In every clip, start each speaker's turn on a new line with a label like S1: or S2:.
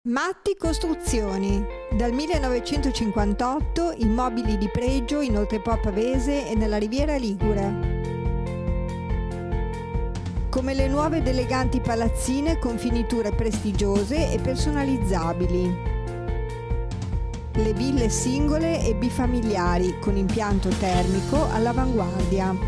S1: Matti Costruzioni. Dal 1958 immobili di pregio in Oltrepò Pavese e nella Riviera Ligure. Come le nuove ed eleganti palazzine con finiture prestigiose e personalizzabili. Le ville singole e bifamiliari con impianto termico all'avanguardia.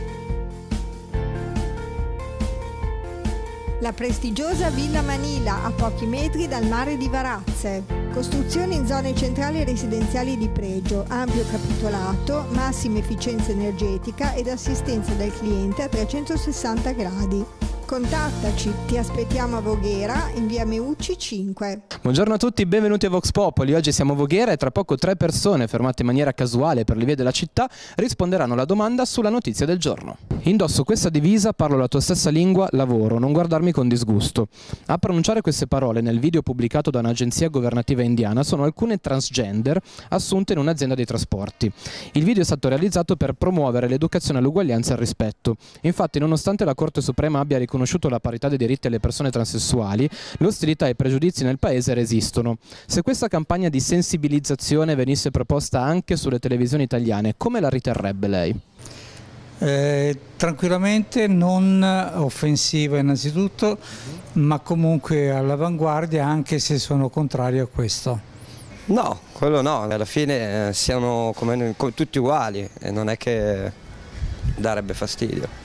S1: La prestigiosa Villa Manila a pochi metri dal mare di Varazze. Costruzioni in zone centrali residenziali di pregio, ampio capitolato, massima efficienza energetica ed assistenza del cliente a 360 gradi. Contattaci, ti aspettiamo a Voghera in via Meucci 5.
S2: Buongiorno a tutti, benvenuti a Vox Populi. Oggi siamo a Voghera e tra poco 3 persone fermate in maniera casuale per le vie della città risponderanno alla domanda sulla notizia del giorno. Indosso questa divisa, parlo la tua stessa lingua, lavoro, non guardarmi con disgusto. A pronunciare queste parole nel video pubblicato da un'agenzia governativa indiana sono alcune transgender assunte in un'azienda dei trasporti. Il video è stato realizzato per promuovere l'educazione all'uguaglianza e al rispetto. Infatti, nonostante la Corte Suprema abbia riconosciuto la parità dei diritti alle persone transessuali, le ostilità e i pregiudizi nel paese resistono. Se questa campagna di sensibilizzazione venisse proposta anche sulle televisioni italiane, come la riterrebbe lei?
S3: Tranquillamente, non offensiva innanzitutto, ma comunque all'avanguardia, anche se sono contrario a questo.
S4: No, quello no, alla fine siamo come tutti uguali e non è che darebbe fastidio.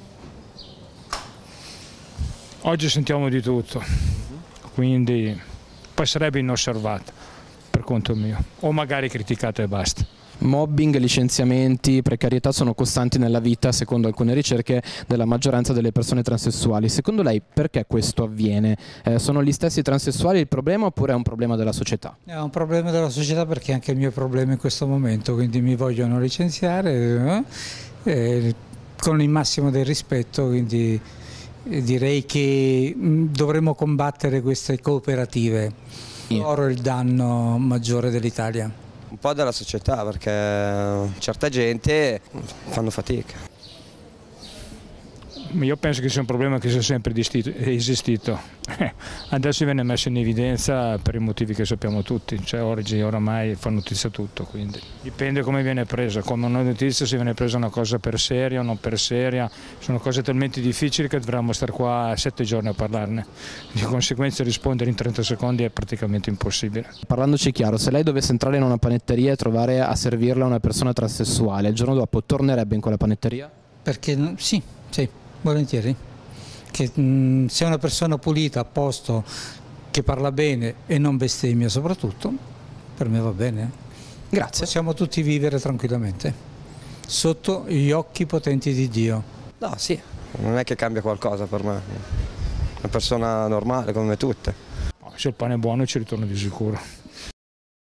S5: Oggi sentiamo di tutto, quindi passerebbe inosservata per conto mio, o magari criticata e basta.
S2: Mobbing, licenziamenti, precarietà sono costanti nella vita, secondo alcune ricerche, della maggioranza delle persone transessuali. Secondo lei perché questo avviene? Sono gli stessi transessuali il problema oppure è un problema della società?
S3: È un problema della società, perché è anche il mio problema in questo momento, quindi mi vogliono licenziare con il massimo del rispetto, quindi direi che dovremmo combattere queste cooperative. Loro è il danno maggiore dell'Italia.
S4: Un po' della società, perché certa gente fanno fatica.
S5: Io penso che sia un problema che sia sempre esistito. Adesso viene messo in evidenza per i motivi che sappiamo tutti, cioè oggi oramai fa notizia tutto, quindi dipende come viene presa. Come una notizia, se viene presa una cosa per seria o non per seria, sono cose talmente difficili che dovremmo stare qua 7 giorni a parlarne. Di conseguenza rispondere in 30 secondi è praticamente impossibile.
S2: Parlandoci chiaro, se lei dovesse entrare in una panetteria e trovare a servirla una persona transessuale, il giorno dopo tornerebbe in quella panetteria?
S3: Perché sì, volentieri. Che se è una persona pulita, a posto, che parla bene e non bestemmia soprattutto, per me va bene.
S2: Grazie.
S3: Possiamo tutti vivere tranquillamente, sotto gli occhi potenti di Dio.
S4: No, sì, non è che cambia qualcosa per me. Una persona normale come tutte.
S5: Se il pane è buono ci ritorno di sicuro.